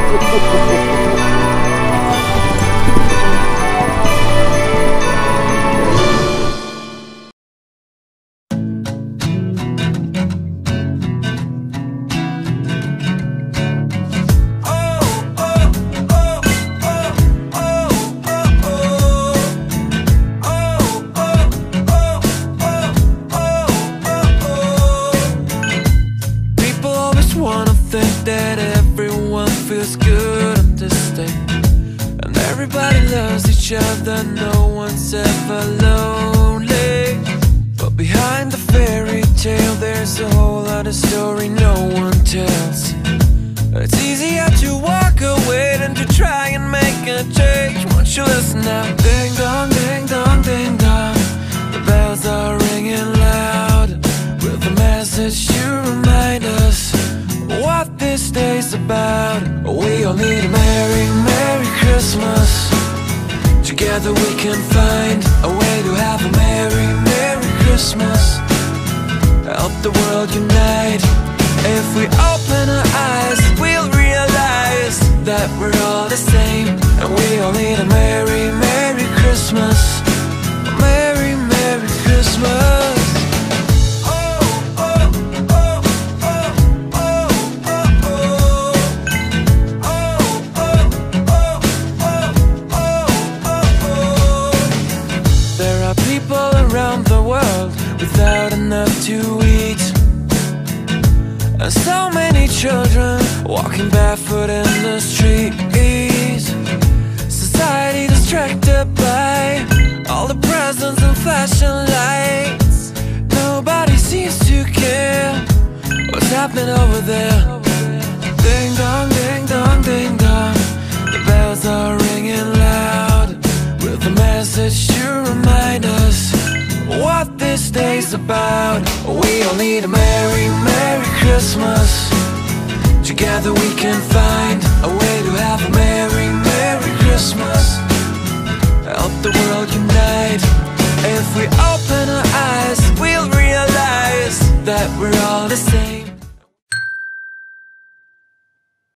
No one's ever lonely, but behind the fairy tale there's a whole other story no one tells. It's easier to walk away than to try and make a change. Won't you listen now? Ding dong, ding dong, ding dong. The bells are ringing loud with a message to remind us what this day's about. We all need a merry, merry Christmas. Together we can find a way to have a merry, merry Christmas. Help the world unite. If we open our eyes, we'll realize that we're all the same, and we all need a merry, merry Christmas. A merry, merry Christmas. Without enough to eat, and so many children walking barefoot in the streets. Society distracted by all the presents and flashing lights. Nobody seems to care what's happening over there. Ding dong, ding dong, ding dong. The bells are ringing loud with a message to remind us what this day's about. We all need a merry, merry Christmas. Together we can find a way to have a merry, merry Christmas. Help the world